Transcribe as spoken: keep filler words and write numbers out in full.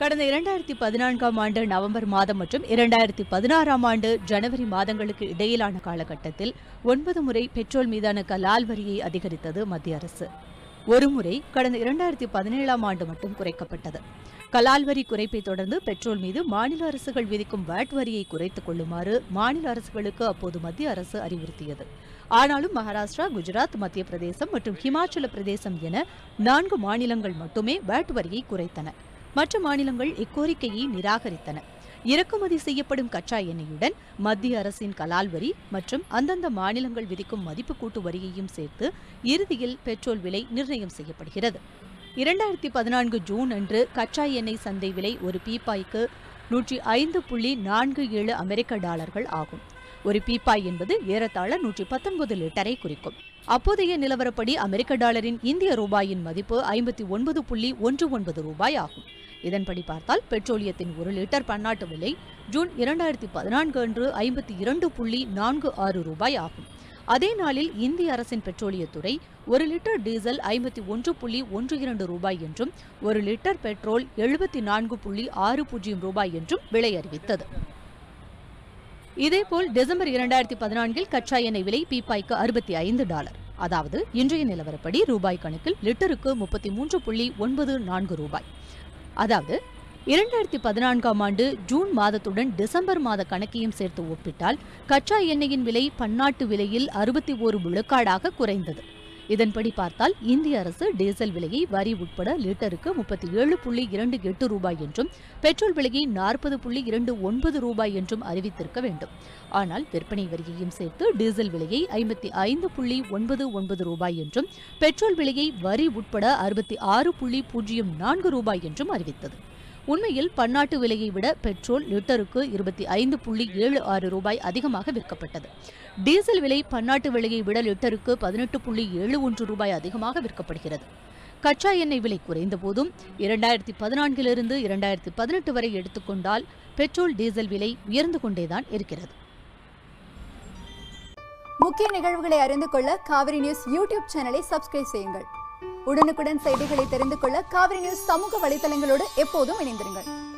கடந்த இரண்டாயிரத்தி பதினான்காம் ஆண்டு நவம்பர் மாதம் மற்றும் இரண்டாயிரத்தி பதினாறாம் ஆண்டு ஜனவரி மாதங்களுக்கு இடையிலான காலகட்டத்தில் ஒன்பது முறை பெட்ரோல் மீதான கலால் வரியை அதிகரித்தது மத்திய அரசு. ஒருமுறை கடந்த இரண்டாயிரத்தி பதினேழாம் ஆண்டு மட்டும் குறைக்கப்பட்டது. கலால் வரி குறைப்பை தொடர்ந்து பெட்ரோல் மீது மாநில அரசுகள் விதிக்கும் வாட் வரியை குறைத்துக் கொள்ளுமாறு மாநில அரசுகளுக்கு அப்போது மத்திய அரசு அறிவுறுத்தியது. ஆனாலும் மகாராஷ்டிரா, குஜராத், மத்திய பிரதேசம் மற்றும் ஹிமாச்சல பிரதேசம் என நான்கு மாநிலங்கள் மட்டுமே வாட் வரியை குறைத்தன. மற்ற மாநிலங்கள் இக்கோரிக்கையை நிராகரித்தன. இறக்குமதி செய்யப்படும் கச்சா எண்ணெயுடன் மத்திய அரசின் கலால் வரி மற்றும் அந்தந்த மாநிலங்கள் விதிக்கும் மதிப்பு கூட்டு வரியையும் சேர்த்து இறுதியில் பெட்ரோல் விலை நிர்ணயம் செய்யப்படுகிறது. இரண்டாயிரத்தி பதினான்கு ஜூன் அன்று கச்சா எண்ணெய் சந்தை விலை ஒரு பீப்பாய்க்கு நூற்றி ஐந்து புள்ளி நான்கு ஏழு அமெரிக்க டாலர்கள் ஆகும். ஒரு பீப்பாய் என்பது ஏறத்தாழ நூற்றி பத்தொன்பது லிட்டரை குறிக்கும். அப்போதைய நிலவரப்படி அமெரிக்க டாலரின் இந்திய ரூபாயின் மதிப்பு ஐம்பத்தி ஒன்பது புள்ளி ஒன்று ஒன்பது ரூபாய் ஆகும். இதன்படி பார்த்தால் பெட்ரோலியத்தின் ஒரு லிட்டர் பன்னாட்டு விலை ஜூன் இரண்டாயிரத்தி பதினான்கு அன்று ஐம்பத்தி இரண்டு புள்ளி நான்கு ஆறு ரூபாய் ஆகும். அதே நாளில் இந்திய அரசின் பெட்ரோலியத்துறை ஒரு லிட்டர் டீசல் ஐம்பத்தி ஒன்று புள்ளி ஒன்று இரண்டு ரூபாய் என்றும் ஒரு லிட்டர் பெட்ரோல் எழுபத்தி நான்கு புள்ளி ஆறு பூஜ்ஜியம் ரூபாய் என்றும் விலை அறிவித்தது. இதேபோல் டிசம்பர் இரண்டாயிரத்தி பதினான்கில் கச்சா எண்ணெய் விலை பீப்பாய்க்கு அறுபத்தி ஐந்து டாலர், அதாவது இன்றைய நிலவரப்படி ரூபாய் கணக்கில் லிட்டருக்கு முப்பத்தி மூன்று புள்ளி ஒன்பது நான்கு ரூபாய். அதாவது இரண்டாயிரத்தி பதினான்காம் ஆண்டு ஜூன் மாதத்துடன் டிசம்பர் மாத கணக்கையும் சேர்த்து ஒப்பிட்டால் கச்சா எண்ணெயின் விலை பன்னாட்டு விலையில் அறுபத்தி ஒரு விழுக்காடாக குறைந்தது. இதன்படி பார்த்தால் இந்திய அரசு டீசல் விலையை வரி உட்பட லிட்டருக்கு முப்பத்தி ஏழு புள்ளி இரண்டு எட்டு ரூபாய் என்றும் பெட்ரோல் விலையை நாற்பது புள்ளி இரண்டு ஒன்பது ரூபாய் என்றும் அறிவித்திருக்க வேண்டும். ஆனால் விற்பனை வரியையும் சேர்த்து டீசல் விலையை ஐம்பத்தி ஐந்து புள்ளி ஒன்பது ஒன்பது ரூபாய் என்றும் பெட்ரோல் விலையை வரி உட்பட அறுபத்தி ஆறு புள்ளி பூஜ்ஜியம் நான்கு ரூபாய் என்றும் அறிவித்தது. உண்மையில் பன்னாட்டு விலையை விட பெட்ரோல் லிட்டருக்கு இருபத்தி ஐந்து புள்ளி ஏழு ஆறு ரூபாய் அதிகமாக விற்கப்பட்டது. டீசல் விலை பன்னாட்டு விலையை விட லிட்டருக்கு பதினெட்டு புள்ளி ஏழு ஒன்று ரூபாய் அதிகமாக விற்கப்படுகிறது. கச்சா எண்ணெய் விலை குறைந்த போதும் இரண்டாயிரத்தி பதினான்கிலிருந்து இரண்டாயிரத்தி பதினெட்டு வரை எடுத்துக்கொண்டால் பெட்ரோல் டீசல் விலை உயர்ந்து கொண்டேதான் இருக்கிறது. முக்கிய நிகழ்வுகளை அறிந்து கொள்ள காவிரி நியூஸ் யூடியூப் சேனலை சப்ஸ்கிரைப் செய்யுங்கள். உடனுக்குடன் செய்திகளை தெரிந்து கொள்ள காவிரி நியூஸ் சமூக வலைதளங்களோடு எப்போதும் இணைந்திருங்கள்.